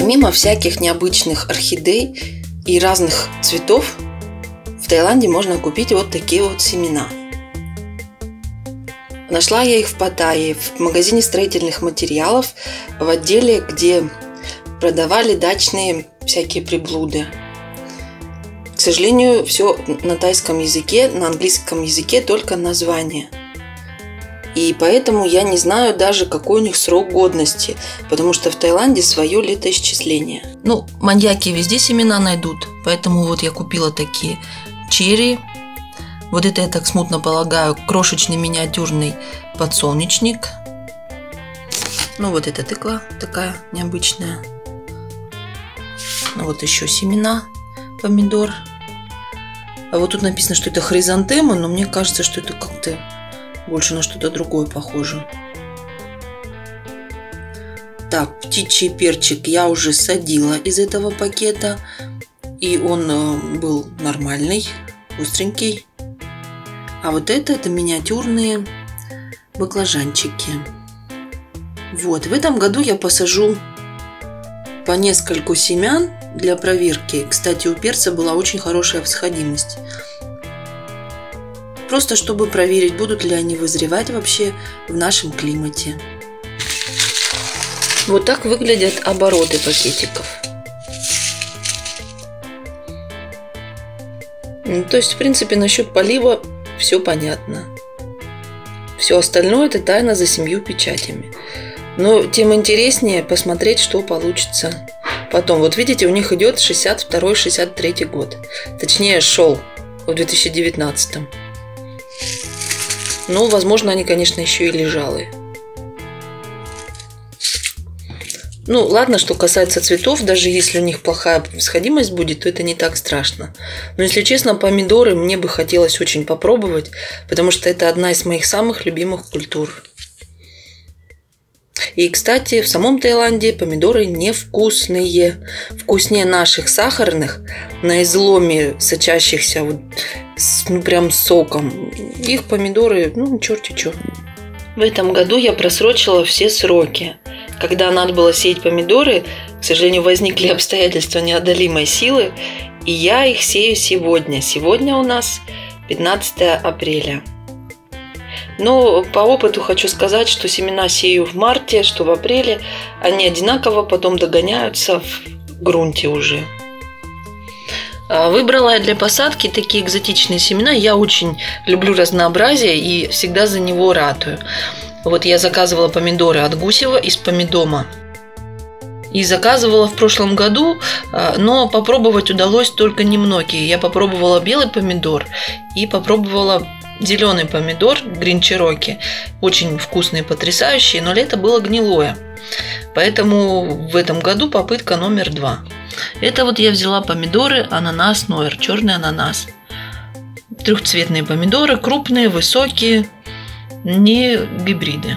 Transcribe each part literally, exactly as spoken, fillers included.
Помимо всяких необычных орхидей и разных цветов, в Таиланде можно купить вот такие вот семена. Нашла я их в Паттайе, в магазине строительных материалов, в отделе, где продавали дачные всякие приблуды. К сожалению, все на тайском языке, на английском языке только название. И поэтому я не знаю даже, какой у них срок годности, потому что в Таиланде свое летоисчисление. Ну, маньяки везде семена найдут, поэтому вот я купила такие черри. Вот это я так смутно полагаю, крошечный миниатюрный подсолнечник. Ну, вот эта тыква такая необычная. Ну, вот еще семена помидор. А вот тут написано, что это хризантема, но мне кажется, что это как-то больше на что-то другое похоже. Так, птичий перчик я уже садила из этого пакета. И он был нормальный, остренький. А вот это, это миниатюрные баклажанчики. Вот, в этом году я посажу по нескольку семян для проверки. Кстати, у перца была очень хорошая всходимость. Просто чтобы проверить, будут ли они вызревать вообще в нашем климате. Вот так выглядят обороты пакетиков. Ну, то есть, в принципе, насчет полива все понятно. Все остальное это тайна за семью печатями. Но тем интереснее посмотреть, что получится потом. Вот видите, у них идет шестьдесят второй — шестьдесят третий год. Точнее, шел в две тысячи девятнадцатом. Ну, возможно, они, конечно, еще и лежалые. Ну, ладно, что касается цветов, даже если у них плохая всходимость будет, то это не так страшно. Но, если честно, помидоры мне бы хотелось очень попробовать, потому что это одна из моих самых любимых культур. И, кстати, в самом Таиланде помидоры невкусные. Вкуснее наших сахарных, на изломе сочащихся вот, с, ну, прям соком. Их помидоры, ну, черти чё. В этом году я просрочила все сроки. Когда надо было сеять помидоры, к сожалению, возникли обстоятельства неодолимой силы, и я их сею сегодня. Сегодня у нас пятнадцатое апреля. Но по опыту хочу сказать, что семена сею в марте, что в апреле. Они одинаково потом догоняются в грунте уже. Выбрала я для посадки такие экзотичные семена. Я очень люблю разнообразие и всегда за него ратую. Вот я заказывала помидоры от Гусева из Помидома. И заказывала в прошлом году, но попробовать удалось только немногие. Я попробовала белый помидор и попробовала зеленый помидор Green Cherokee. Очень вкусные, потрясающие, но лето было гнилое. Поэтому в этом году попытка номер два. Это вот я взяла помидоры ананас Нойер, черный ананас. Трехцветные помидоры, крупные, высокие, не гибриды.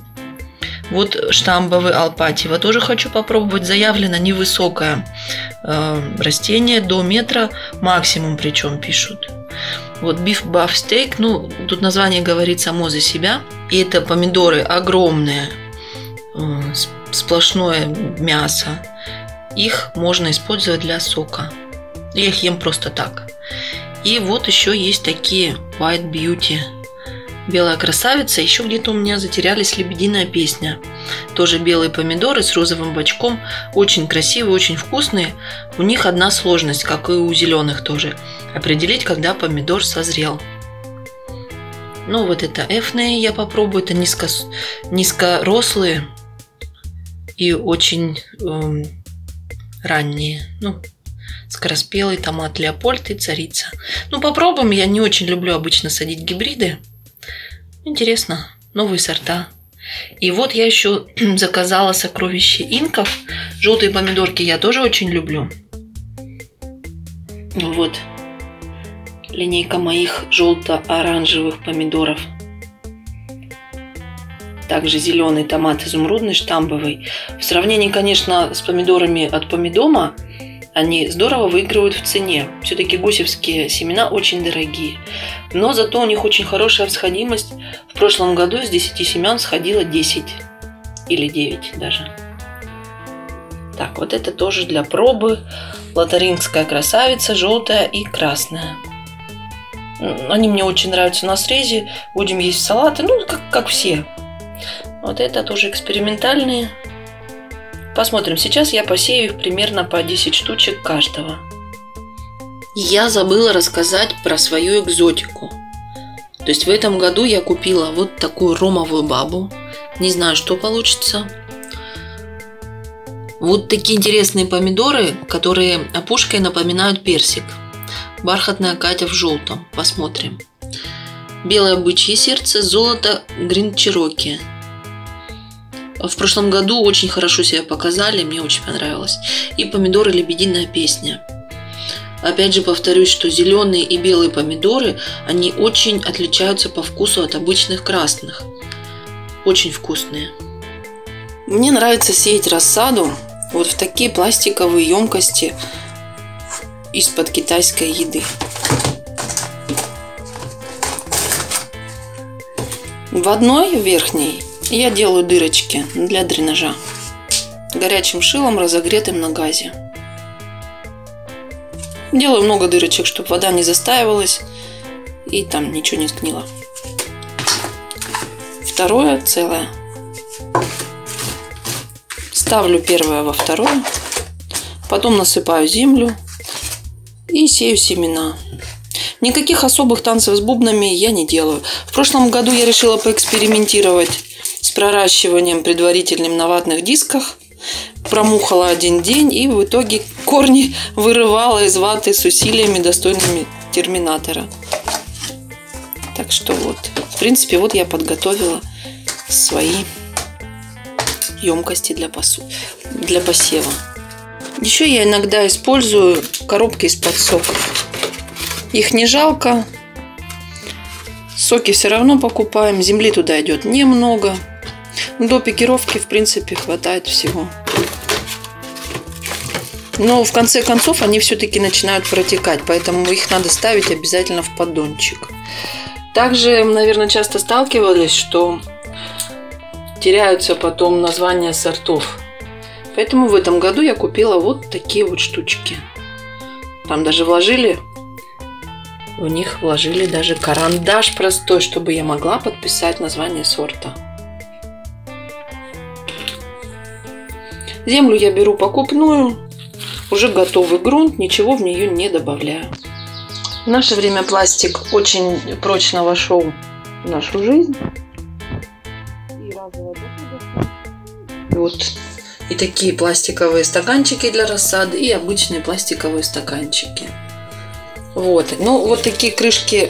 Вот штамбовый Алпатьева тоже хочу попробовать. Заявлено невысокое э, растение, до метра максимум, причем пишут. Вот Beef Buff Steak, ну тут название говорит само за себя. И это помидоры огромные, э, сплошное мясо. Их можно использовать для сока. Я их ем просто так. И вот еще есть такие White Beauty. Белая красавица. Еще где-то у меня затерялись лебединая песня. Тоже белые помидоры с розовым бочком. Очень красивые, очень вкусные. У них одна сложность, как и у зеленых тоже. Определить, когда помидор созрел. Ну вот это эфные я попробую. Это низко, низкорослые и очень э, ранние. Ну, скороспелый томат Леопольд и царица. Ну попробуем. Я не очень люблю обычно садить гибриды. Интересно, новые сорта. И вот я еще заказала сокровище инков. Желтые помидорки я тоже очень люблю. Вот линейка моих желто-оранжевых помидоров. Также зеленый томат изумрудный, штамбовый. В сравнении, конечно, с помидорами от Помидома, они здорово выигрывают в цене. Все-таки гусевские семена очень дорогие. Но зато у них очень хорошая всходимость. В прошлом году из десяти семян сходило десять. Или девять даже. Так, вот это тоже для пробы. Лотарингская красавица, желтая и красная. Они мне очень нравятся на срезе. Будем есть в салаты, ну, как, как все. Вот это тоже экспериментальные. Посмотрим. Сейчас я посею их примерно по десять штучек каждого. Я забыла рассказать про свою экзотику. То есть в этом году я купила вот такую ромовую бабу. Не знаю, что получится. Вот такие интересные помидоры, которые опушкой напоминают персик. Бархатная Катя в желтом. Посмотрим. Белое бычье сердце, золото Грин Чероки. В прошлом году очень хорошо себя показали, мне очень понравилось. И помидоры Лебединая песня. Опять же повторюсь, что зеленые и белые помидоры, они очень отличаются по вкусу от обычных красных. Очень вкусные. Мне нравится сеять рассаду вот в такие пластиковые емкости из-под китайской еды. В одной верхней я делаю дырочки для дренажа горячим шилом, разогретым на газе. Делаю много дырочек, чтобы вода не застаивалась и там ничего не сгнило. Второе целое. Ставлю первое во второе, потом насыпаю землю и сею семена. Никаких особых танцев с бубнами я не делаю. В прошлом году я решила поэкспериментировать с проращиванием предварительным на ватных дисках. Промухала один день и в итоге корни вырывала из ваты с усилиями, достойными терминатора. Так что вот, в принципе, вот я подготовила свои емкости для, посу... для посева. Еще я иногда использую коробки из-под соков. Их не жалко. Соки все равно покупаем. Земли туда идет немного. До пикировки, в принципе, хватает всего. Но в конце концов они все-таки начинают протекать. Поэтому их надо ставить обязательно в поддончик. Также, наверное, часто сталкивались, что теряются потом названия сортов. Поэтому в этом году я купила вот такие вот штучки. Там даже вложили, в них вложили даже карандаш простой, чтобы я могла подписать название сорта. Землю я беру покупную, уже готовый грунт, ничего в нее не добавляю. В наше время пластик очень прочно вошел в нашу жизнь. Вот и такие пластиковые стаканчики для рассады, и обычные пластиковые стаканчики. Вот. Ну, вот такие крышки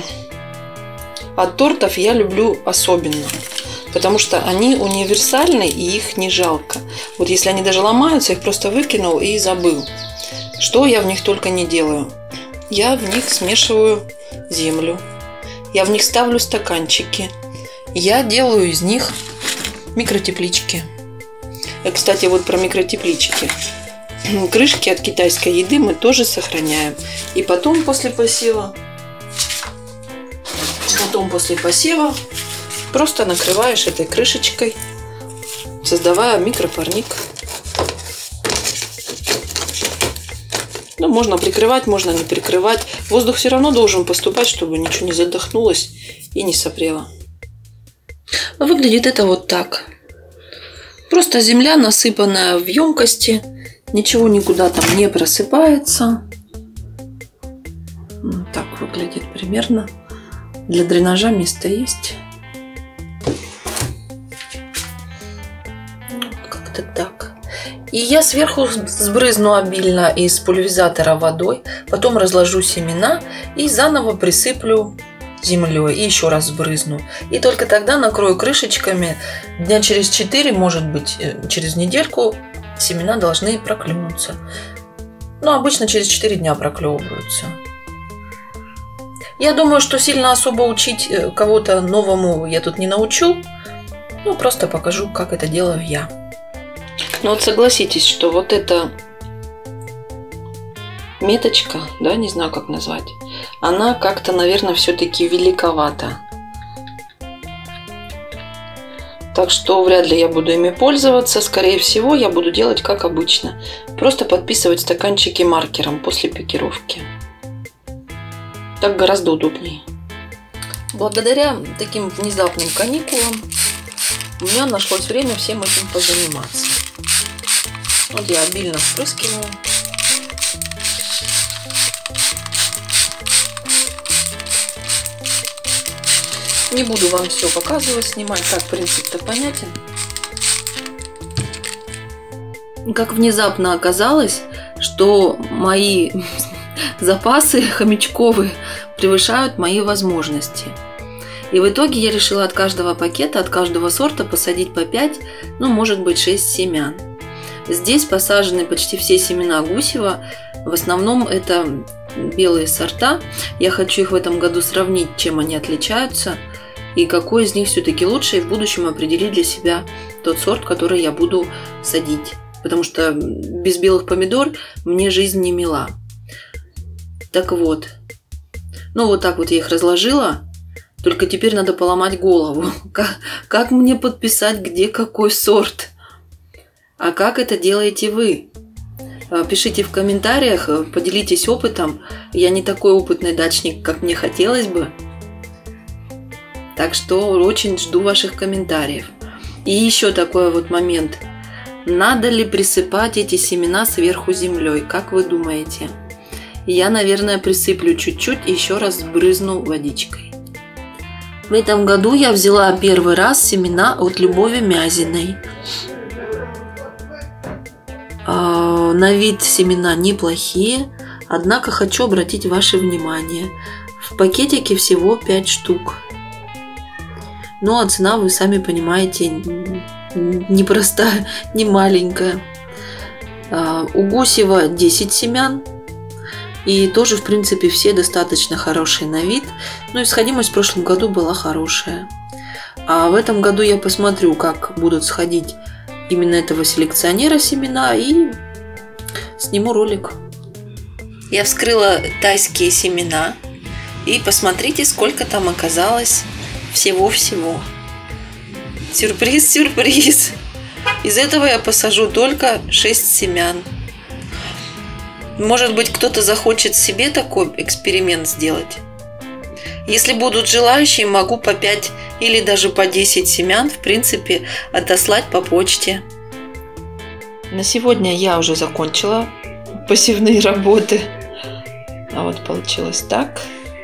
от тортов я люблю особенно, потому что они универсальны и их не жалко. Вот если они даже ломаются, их просто выкинул и забыл. Что я в них только не делаю. Я в них смешиваю землю, я в них ставлю стаканчики, я делаю из них микротеплички. И, кстати, вот про микротеплички. Крышки от китайской еды мы тоже сохраняем. И потом после посева, потом после посева просто накрываешь этой крышечкой, создавая микропарник. Ну, можно прикрывать, можно не прикрывать. Воздух все равно должен поступать, чтобы ничего не задохнулось и не сопрело. Выглядит это вот так. Просто земля, насыпанная в емкости. Ничего никуда там не просыпается. Вот так выглядит примерно. Для дренажа место есть. Как-то так. И я сверху сбрызну обильно из пульверизатора водой. Потом разложу семена и заново присыплю землей. И еще раз сбрызну. И только тогда накрою крышечками. Дня через четыре, может быть, через недельку семена должны проклюнуться. Ну, обычно через четыре дня проклевываются. Я думаю, что сильно особо учить кого-то новому я тут не научу. Ну, просто покажу, как это делаю я. Но вот согласитесь, что вот эта меточка, да, не знаю, как назвать, она как-то, наверное, все-таки великовата. Так что вряд ли я буду ими пользоваться. Скорее всего, я буду делать как обычно. Просто подписывать стаканчики маркером после пикировки. Так гораздо удобнее. Благодаря таким внезапным каникулам у меня нашлось время всем этим позаниматься. Вот я обильно впрыскиваю. Не буду вам все показывать, снимать, как принцип-то понятен. Как внезапно оказалось, что мои запасы хомячковые превышают мои возможности. И в итоге я решила от каждого пакета, от каждого сорта посадить по пять, ну, может быть, шесть семян. Здесь посажены почти все семена Гусева. В основном это белые сорта. Я хочу их в этом году сравнить, чем они отличаются и какой из них все-таки лучше, и в будущем определить для себя тот сорт, который я буду садить. Потому что без белых помидор мне жизнь не мила. Так вот. Ну, вот так вот я их разложила. Только теперь надо поломать голову. Как, как мне подписать, где какой сорт? А как это делаете вы? Пишите в комментариях, поделитесь опытом. Я не такой опытный дачник, как мне хотелось бы. Так что очень жду ваших комментариев. И еще такой вот момент. Надо ли присыпать эти семена сверху землей? Как вы думаете? Я, наверное, присыплю чуть-чуть и еще раз сбрызну водичкой. В этом году я взяла первый раз семена от Любови Мязиной. На вид семена неплохие, однако хочу обратить ваше внимание. В пакетике всего пять штук. Ну а цена, вы сами понимаете, непростая, не маленькая. У Гусева десять семян. И тоже, в принципе, все достаточно хорошие на вид. Но исходимость в прошлом году была хорошая. А в этом году я посмотрю, как будут сходить именно этого селекционера семена, и сниму ролик. Я вскрыла тайские семена. И посмотрите, сколько там оказалось всего-всего. Сюрприз-сюрприз! Из этого я посажу только шесть семян. Может быть, кто-то захочет себе такой эксперимент сделать. Если будут желающие, могу по пять или даже по десять семян, в принципе, отослать по почте. На сегодня я уже закончила посевные работы. А вот получилось так.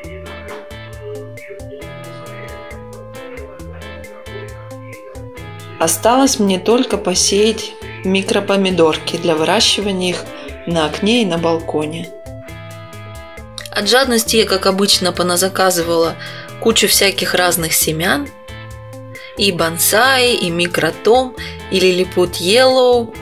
Осталось мне только посеять микропомидорки для выращивания их на окне и на балконе. От жадности я, как обычно, поназаказывала кучу всяких разных семян. И бонсай, и микротом, и лилипут йеллоу,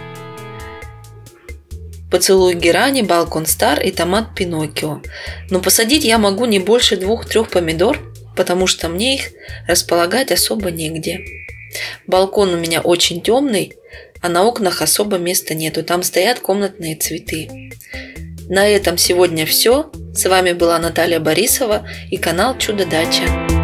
поцелуй герани, балкон стар и томат Пиноккио. Но посадить я могу не больше двух-трех помидор, потому что мне их располагать особо негде. Балкон у меня очень темный, а на окнах особо места нету. Там стоят комнатные цветы. На этом сегодня все. С вами была Наталья Борисова и канал Чудо Дача.